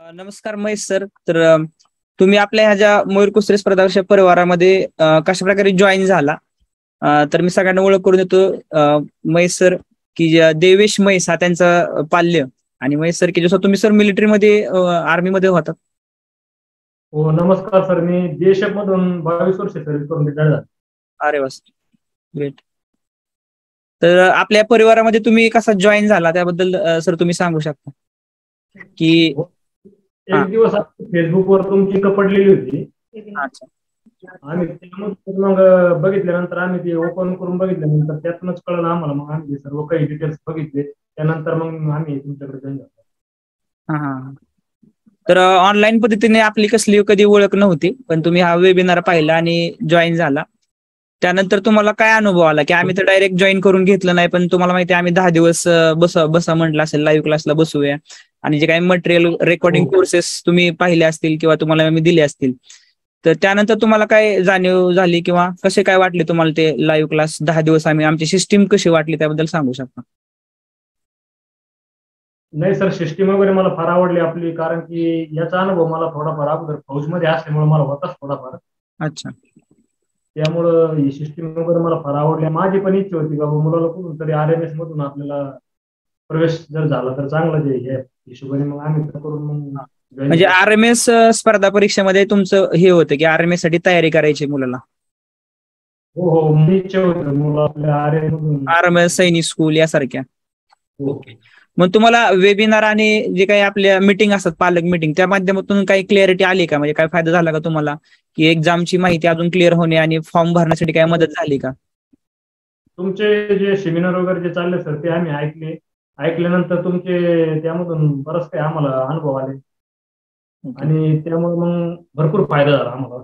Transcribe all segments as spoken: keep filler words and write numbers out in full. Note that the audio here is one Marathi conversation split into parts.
अ, नमस्कार महेश सर. तर अ, तुम्ही आपल्या ह्या ज्या मयूर कुसरे स्पर्धा परीक्षा परिवारामध्ये अ, कशा प्रकारे जॉईन झाला? अ, तर मी सगळ्यांना ओळख करून देतो. अ, महेश सर की जे देवेश महेश हा त्यांचा अ, पाल्य आणि महेश सर की जसं तुम्ही सर मिलिटरीमध्ये आर्मीमध्ये होतात. हो नमस्कार सर. मी बीएसएफ मधून बावीस वर्ष सर्व्हिस करून रिटायर झालो. अरे वाह! ग्रेट. तर अ, आपल्या परिवारामध्ये तुम्ही कसा जॉईन झाला त्याबद्दल अ, सर तुम्ही सांगू शकता? की हो. हां. एक दिवस फेसबुकवर तुमची पडलेली होती. अच्छा. आम्ही त्यामधून मग अ, बघितल्यानंतर आम्ही ते ओपन करून बघितल्यानंतर त्यातूनच कळलं आम्हाला. मग आम्ही ते सर्व काही डिटेल्स बघितले. त्यानंतर मग आम्ही तुमच्याकडे जॉईन झालो. हां, हां. तर ऑनलाईन पद्धतीने आपली कसली कधी ओळख नव्हती, पण तुम्ही हा वेबिनार पाहिला आणि जॉईन झाला. त्यानंतर तुम्हाला काय अनुभव आला, की आम्ही तर डायरेक्ट जॉईन करून घेतलं नाही, पण तुम्हाला माहिती आहे आम्ही दहा दिवस अ, बसा बसा म्हटलं असेल, लाईव्ह क्लासला बसूया आणि जे काही मटेरियल रेकॉर्डिंग हो. कोर्सेस तुम्ही पाहिले असतील किंवा तुम्हाला मी दिले असतील. तर त्यानंतर तुम्हाला काय जाणीव झाली किंवा कसे काय वाटले तुम्हाला ते लाईव्ह क्लास दहा दिवस आम्ही आमची सिस्टीम कशी वाटली त्याबद्दल सांगू शकता? नाही सर, सिस्टीम वगैरे मला फार आवडली आपली, कारण की याचा अनुभव मला थोडाफार अगोदर फौजमध्ये असल्यामुळे मला होताच थोडाफार. अच्छा. त्यामुळं ही सिस्टीम वगैरे मला फार आवडली. माझी पण इच्छा होती बाबा मुलाला कुठून तरी आर एम एस मधून आपल्याला प्रवेश जर झाला तर चांगलाच आहे. या हिशोबाने मग आम्ही तर करून मग जॉईन म्हणजे झालो. आर-एम-एस स्पर्धा परीक्षेमध्ये तुमचं हे होतं, की आर-एम-एस साठी तयारी करायची मुलाला. हो हो, मी इच्छा होती मुलं आपल्या आर एम मधून. आर-एम-एस सैनिक स्कूल यासारख्या. हो. ओके. मग तुम्हाला वेबिनार आणि जे काही आपल्या मीटिंग असतात, पालक मीटिंग, त्या माध्यमातून काही क्लॅरिटी आली का? म्हणजे काय फायदा झाला का तुम्हाला? की एक्झामची माहिती अजून क्लिअर होणे आणि फॉर्म भरण्यासाठी काही मदत झाली का? तुमचे जे सेमिनार वगैरे जे चालले सर ते आम्ही ऐकले. ऐकल्यानंतर तुमचे त्यामधून बरंच काही आम्हाला अनुभव आले ओके. आणि त्यामुळे मग भरपूर फायदा झाला आम्हाला.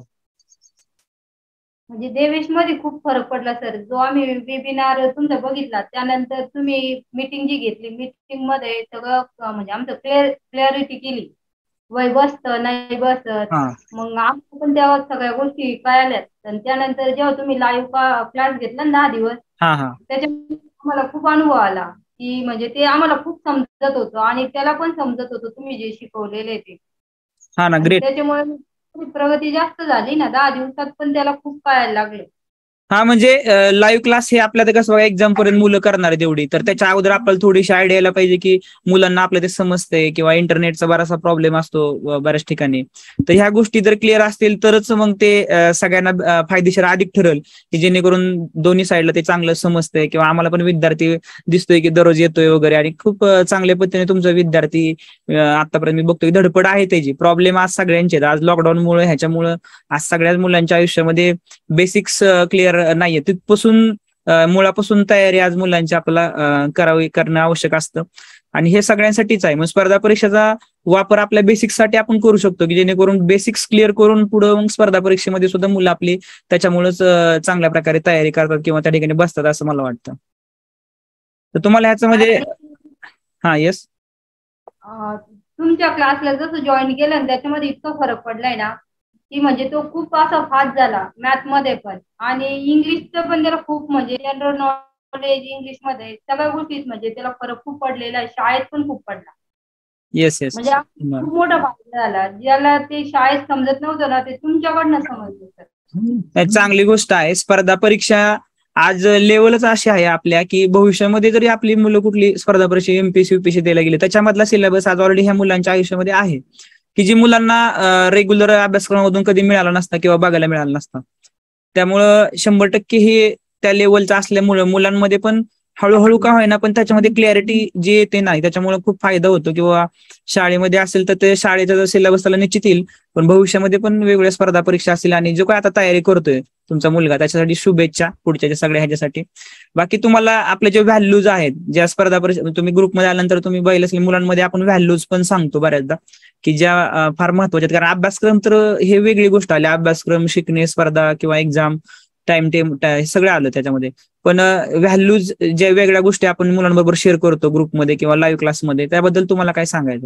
म्हणजे देवेश मध्ये खूप फरक पडला सर. जो आम्ही वेबिनार तुमचा बघितला त्यानंतर तुम्ही मीटिंग जी घेतली, मीटिंग मध्ये सगळं अ, म्हणजे आमचं क्लिअर क्लॅरिटी केली. वय बसत नाही बसत. हां. मग आम्हाला पण तेव्हा सगळ्या गोष्टी कळाल्यात आणि त्यानंतर जेव्हा तुम्ही लाईव्ह क्लास घेतला ना दहा दिवस, हां, हां. त्याच्यामध्ये आम्हाला खूप अनुभव आला की म्हणजे ते आम्हाला खूप समजत होतं आणि त्याला पण समजत होतं तुम्ही जे शिकवलेले ते. हां ना, आणि ग्रेट. त्याच्यामुळे थोडी प्रगती जास्त झाली ना दहा दिवसात, पण त्याला खूप कळायला लागले. हा म्हणजे लाईव्ह क्लास हे आपल्या ते कसं एक्झाम पर्यंत मुलं करणार आहे तेवढी, तर त्याच्या अगोदर आपल्याला थोडीशी आयडिया यायला पाहिजे की मुलांना आपलं ते समजतंय किंवा इंटरनेटचा बराचसा प्रॉब्लेम असतो अ, बऱ्याच ठिकाणी. तर ह्या गोष्टी जर क्लिअर असतील तरच मग ते अ, सगळ्यांना अ, फायदेशीर अधिक ठरेल, की जेणेकरून दोन्ही साईडला ते चांगलं समजतंय किंवा आम्हाला पण विद्यार्थी दिसतोय की दररोज येतोय वगैरे आणि खूप अ, चांगल्या पद्धतीने तुमचा विद्यार्थी अ, आतापर्यंत मी बघतोय धडपड आहे त्याची. प्रॉब्लेम आज सगळ्यांचे आहेत. आज लॉकडाऊनमुळे ह्याच्यामुळे आज सगळ्याच मुलांच्या आयुष्यामध्ये बेसिक्स क्लिअर नाहीये. तिथपासून अ, मुळापासून तयारी आज मुलांची आपल्याला अ, करावी करणं आवश्यक असतं आणि हे सगळ्यांसाठीच आहे. मग स्पर्धा परीक्षेचा वापर आपल्या बेसिक्ससाठी आपण करू शकतो, की जेणेकरून बेसिक्स क्लिअर करून पुढे मग स्पर्धा परीक्षेमध्ये सुद्धा मुलं आपली त्याच्यामुळेच अ, चांगल्या प्रकारे तयारी करतात किंवा त्या ठिकाणी बसतात असं मला वाटतं. तर तुम्हाला ह्याचं म्हणजे आणि हां, येस. अ, तुमच्या क्लासला जसं जॉईन केलं ना त्याच्यामध्ये इतका फरक पडलाय ना की म्हणजे तो खूप असा फास्ट झाला मॅथ मध्ये पण आणि इंग्लिशचं पण त्याला खूप म्हणजे जनरल नॉलेज इंग्लिश मध्ये सगळ्या गोष्टीत म्हणजे त्याला फरक खूप पडलेला आहे. शाळेत पण खूप पडला. Yes, yes. म्हणजे हा खूप मोठा फायदा झाला. ज्याला ते शाळेत समजत नव्हतं ना ते तुमच्याकडनं समजलं सर. नाही, चांगली गोष्ट आहे. स्पर्धा परीक्षा आज लेवलच अशी आहे आपल्या, की भविष्यामध्ये जरी आपली मुलं कुठली स्पर्धा परीक्षा एमपीएससी, युपीएससी द्यायला गेली, त्याच्यामधला सिलेबस आज ऑलरेडी ह्या मुलांच्या आयुष्यामध्ये आहे, की जी मुलांना रेग्युलर अभ्यासक्रमामधून कधी मिळाला नसता किंवा बघायला मिळाला नसता. त्यामुळं शंभर टक्के हे त्या लेवलचं असल्यामुळं मुलांमध्ये पण हळूहळू का होईना पण त्याच्यामध्ये क्लॅरिटी जी येते नाही त्याच्यामुळे खूप फायदा होतो. किंवा शाळेमध्ये असेल तर ते शाळेचा सिलेबस त्याला निश्चित येईल, पण भविष्यामध्ये पण वेगवेगळ्या स्पर्धा परीक्षा असतील आणि जो काय आता तयारी करतोय तुमचा मुलगा त्याच्यासाठी शुभेच्छा पुढच्या सगळ्या ह्याच्यासाठी. बाकी तुम्हाला आपले जे व्हॅल्यूज आहेत ज्या स्पर्धा परीक्षा तुम्ही ग्रुपमध्ये आल्यानंतर तुम्ही बघितलं असेल मुलांमध्ये आपण व्हॅल्यूज पण सांगतो बऱ्याचदा, की ज्या अ, फार महत्वाच्या आहेत. कारण अभ्यासक्रम तर हे वेगळी गोष्ट आली, अभ्यासक्रम शिकणे स्पर्धा किंवा एक्झाम टाइम टेम हे सगळं आलं त्याच्यामध्ये. पण व्हॅल्यूज ज्या वेगळ्या गोष्टी आपण मुलांबरोबर शेअर करतो ग्रुपमध्ये किंवा लाईव्ह क्लासमध्ये त्याबद्दल तुम्हाला काय सांगायचं?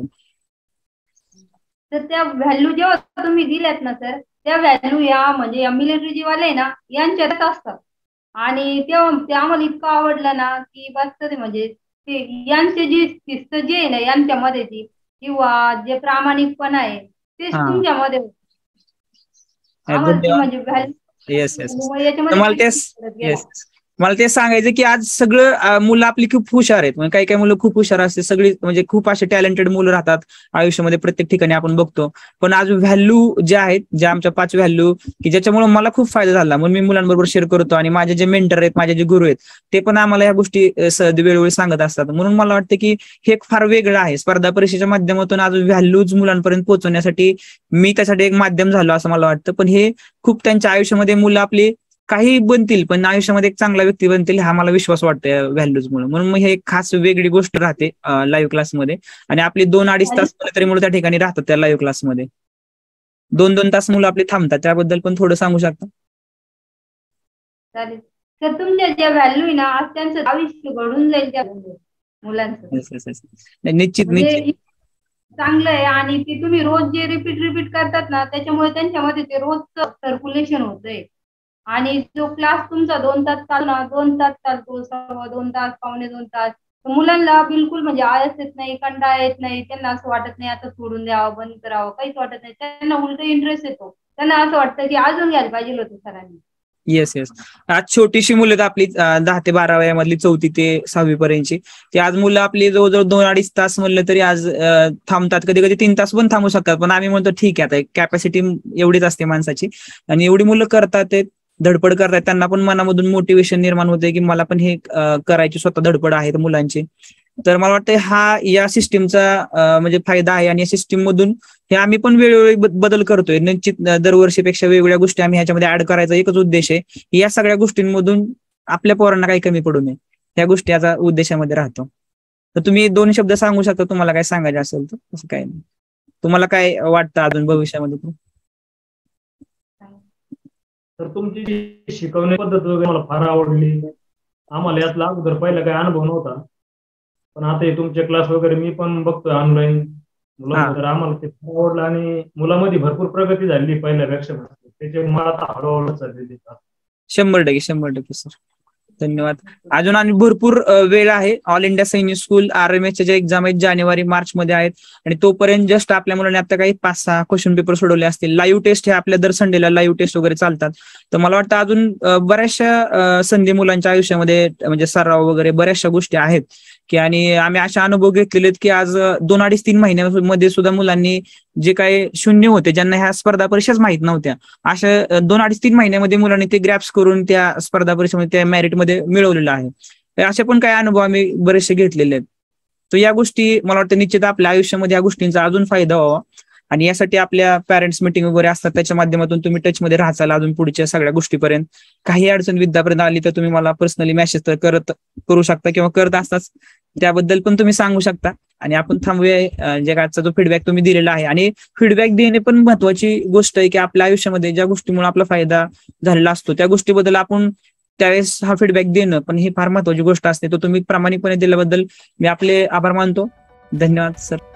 तर त्या व्हॅल्यू जेव्हा तुम्ही दिल्यात ना सर त्या व्हॅल्यू या म्हणजे या मिलिटरी जीवाले ना यांच्यात असतात आणि तेव्हा ते आम्हाला इतकं आवडलं ना की बस ते म्हणजे ते यांचे जी शिस्त जी आहे ना यांच्यामध्ये ती किंवा जे प्रामाणिकपणा आहे तेच हा. तुमच्यामध्ये होतं. आम्हाला ती धन्यवाद. म्हणजे व्हॅल्यू येस येस याच्यामध्ये मला तेच फरक गेला. येस मला ते सांगायचं की आज सगळं अं, मुलं आपली खूप हुशार आहेत. म्हणजे काही काही मुलं खूप हुशार असते, सगळी म्हणजे खूप असे टॅलेंटेड मुलं राहतात आयुष्यामध्ये प्रत्येक ठिकाणी आपण बघतो. पण आज व्हॅल्यू ज्या आहेत, ज्या आमच्या पाच व्हॅल्यू की ज्याच्यामुळे मला खूप फायदा झाला म्हणून मी मुलांबरोबर शेअर करतो. आणि माझे जे मेंटर आहेत, माझे जे गुरु आहेत, ते पण आम्हाला या गोष्टी अं, स- वेळोवेळी सांगत असतात. म्हणून मला वाटतं की हे एक फार वेगळं आहे. स्पर्धा परीक्षेच्या माध्यमातून आज व्हॅल्यूज मुलांपर्यंत पोहोचवण्यासाठी मी त्यासाठी एक माध्यम झालो असं मला वाटतं. पण हे खूप त्यांच्या आयुष्यामध्ये मुलं आपली काही बनतील, पण आयुष्यामध्ये एक चांगला व्यक्ती बनतील हा मला विश्वास वाटतो या व्हॅल्यूज मुळे. म्हणून मग हे एक खास वेगळी गोष्ट राहते लाईव्ह क्लासमध्ये. आणि आपली दोन अडीच तास तरी मुलं त्या ठिकाणी राहतात त्या लाईव्ह क्लासमध्ये. दोन दोन तास मुलं आपली थांबतात. त्याबद्दल पण थोडं सांगू शकता? चालेल. तर तुमच्या ज्या व्हॅल्यू आहे ना, आज त्यांचं आयुष्य घडून जाईल त्या मुलांचं. Yes, yes, yes. नाही, निश्चित निश्चित म्हणजे चांगलं आहे. आणि ते तुम्ही रोज जे रिपीट रिपीट करतात ना, त्याच्यामुळे त्यांच्यामध्ये ते रोजचं सर्क्युलेशन होतंय. आणि जो क्लास तुमचा दोन तास चालतो ना, दोन तास चालतो, सव्वा दोन तास, पावणे दोन तास, तर मुलांना बिलकुल म्हणजे आळस येत नाही, कंटाळा येत नाही, त्यांना असं वाटत नाही आता सोडून द्यावं, बंद करावं, काहीच वाटत नाही. त्यांना उलट इंटरेस्ट येतो. त्यांना असं वाटतं की अजून घ्यायला पाहिजे होतं सरांनी. येस येस आज छोटीशी मुलं आहेत आपली, अं, दहा ते बारा वयामधली, चौथी ते सहावी पर्यंतची. ती आज मुलं आपली जवळजवळ दोन अडीच तास म्हणलं तरी आज अं, थांबतात. कधी कधी तीन तास पण थांबू शकतात. पण आम्ही म्हणतो ठीक आहे, आता कॅपॅसिटी एवढीच असते माणसाची. आणि एवढी मुलं करतात, ते धडपड करतात, त्यांना पण मनामधून मोटिवेशन निर्माण होते की मला पण हे अं, करायची स्वतः धडपड आहे मुलांची. तर मला वाटतं हा या सिस्टीमचा म्हणजे फायदा आहे. आणि या सिस्टीम मधून हे आम्ही पण वेळोवेळी ब- बदल करतोय. निश्चित अं, दरवर्षीपेक्षा वेगवेगळ्या गोष्टी आम्ही ह्याच्यामध्ये ऍड करायचा एकच उद्देश आहे की या सगळ्या गोष्टींमधून आपल्या पोरांना काही कमी पडू नये, या गोष्टी याचा उद्देशामध्ये राहतो. तर तुम्ही दोन शब्द सांगू शकता, तुम्हाला काय सांगायचं असेल तर. असं काय नाही, तुम्हाला काय वाटतं अजून भविष्यामध्ये? तर तुमची जी शिकवण्याची पद्धत वगैरे मला फार आवडली. आम्हाला यातला अगोदर पहिला काही अनुभव नव्हता, पण आता हे तुमचे क्लास वगैरे मी पण बघतोय ऑनलाईन मुलांचं, तर आम्हाला ते फार आवडलं. आणि मुलामध्ये भरपूर प्रगती झाली पहिल्यापेक्षा. त्याच्यामुळे मला आता हळूहळू चाललेली. शंभर टक्के शंभर टक्के सर, धन्यवाद. अजून आणि भरपूर अ, वेळ आहे. All India Sainik School R M S च्या एक्झाम आहेत जानेवारी मार्च मध्ये आहेत. आणि तोपर्यंत जस्ट आपल्या मुलांनी आता काही पाच सहा क्वेश्चन पेपर सोडवले असतील. लाईव्ह टेस्ट हे आपल्या दर संडेला लाईव्ह टेस्ट वगैरे चालतात. तर मला वाटतं अजून अ, बऱ्याचशा अ, संधी मुलांच्या आयुष्यामध्ये म्हणजे सराव वगैरे बऱ्याचशा गोष्टी आहेत की. आणि आम्ही अशा अनुभव घेतलेले आहेत की आज अ, दोन अडीच तीन महिन्यामध्ये सुद्धा मुलांनी जे काही शून्य होते, ज्यांना ह्या स्पर्धा परीक्षाच माहित नव्हत्या, अशा अ, दोन अडीच तीन महिन्यामध्ये मुलांनी ते ग्रॅप्स करून त्या स्पर्धा परीक्षेमध्ये त्या मेरिटमध्ये मिळवलेलं आहे. तर असे पण काही अनुभव आम्ही बरेचसे घेतलेले आहेत. तर या गोष्टी मला वाटतं निश्चित आपल्या आयुष्यामध्ये या गोष्टींचा अजून फायदा व्हावा. आणि यासाठी आपल्या पॅरेंट्स मिटिंग वगैरे असतात, त्याच्या माध्यमातून तुम्ही टचमध्ये राहाचाल अजून पुढच्या सगळ्या गोष्टीपर्यंत. काही अडचण विद्यापर्यंत आली तर तुम्ही मला पर्सनली मेसेज तर करत करू शकता किंवा करत असताच, त्याबद्दल पण तुम्ही सांगू शकता. आणि आपण थांबूया. अं, जगाचा जो फीडबॅक तुम्ही दिलेला आहे, आणि फीडबॅक देणे पण महत्वाची गोष्ट आहे की आपल्या आयुष्यामध्ये ज्या गोष्टीमुळे आपला फायदा झालेला असतो त्या गोष्टीबद्दल आपण त्यावेळेस हा फीडबॅक देणं पण ही फार महत्वाची गोष्ट असते. तो तुम्ही प्रामाणिकपणे दिल्याबद्दल मी आपले आभार मानतो. धन्यवाद सर.